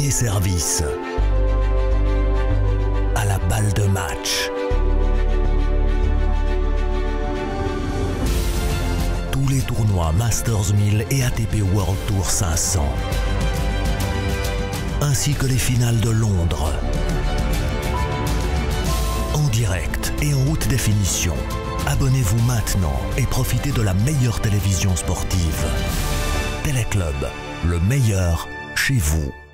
dernier service, à la balle de match. Tous les tournois Masters 1000 et ATP World Tour 500, ainsi que les finales de Londres, en direct et en haute définition. Abonnez-vous maintenant et profitez de la meilleure télévision sportive. Téléclub, le meilleur chez vous.